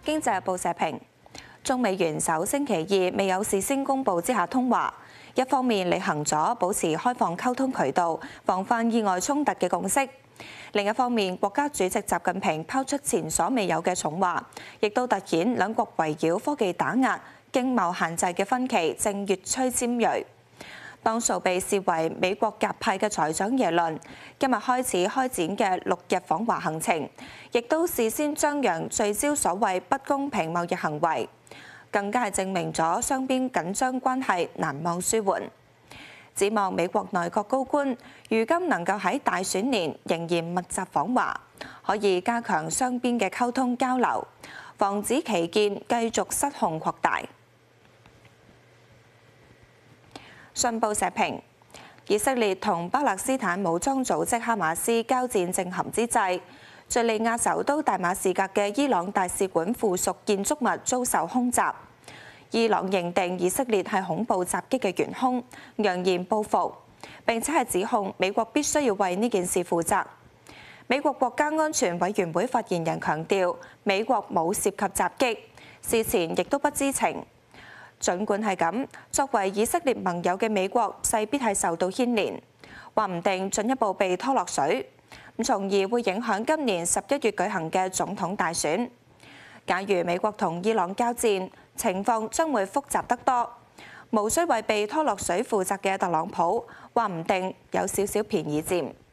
經濟日報社評：中美元首星期二未有事先公佈之下通話，一方面履行咗保持開放溝通渠道、防範意外衝突嘅共識；另一方面，國家主席習近平拋出前所未有嘅重話，亦都突顯兩國圍繞科技打壓、經貿限制嘅分歧正越趨尖鋭。當數被視為美國鴿派嘅財長耶倫今日開始開展嘅6日訪華行程，亦都事先張揚聚焦所謂不公平貿易行為，更加係證明咗雙邊緊張關係難望舒緩。指望美國內閣高官如今能夠喺大選年仍然密集訪華，可以加強雙邊嘅溝通交流，防止歧見繼續失控擴大。信報社評：以色列同巴勒斯坦武裝組織哈馬斯交戰正酣之際，敍利亞首都大馬士革嘅伊朗大使館附屬建築物遭受空襲。伊朗認定以色列係恐怖襲擊嘅元兇，揚言報復，並且係指控美國必須要為呢件事負責。美國國家安全委員會發言人強調，美國冇涉及襲擊，事前亦都不知情。儘管係咁，作為以色列盟友嘅美國勢必係受到牽連，話唔定進一步被拖落水，從而會影響今年11月舉行嘅總統大選。假如美國同伊朗交戰，情況將會複雜得多，無需為被拖落水負責嘅特朗普，話唔定有少少便宜佔。